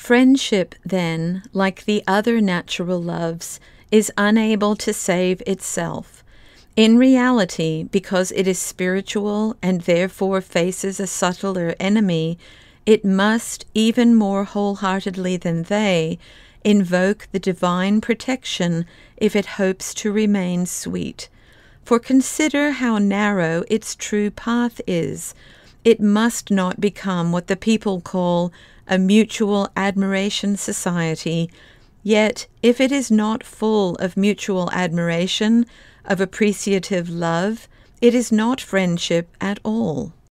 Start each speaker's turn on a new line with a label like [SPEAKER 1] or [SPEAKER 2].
[SPEAKER 1] Friendship, then, like the other natural loves, is unable to save itself. In reality, because it is spiritual and therefore faces a subtler enemy, it must, even more wholeheartedly than they, invoke the divine protection if it hopes to remain sweet. For consider how narrow its true path is. It must not become what the people call a mutual admiration society, yet if it is not full of mutual admiration, of appreciative love, it is not friendship at all.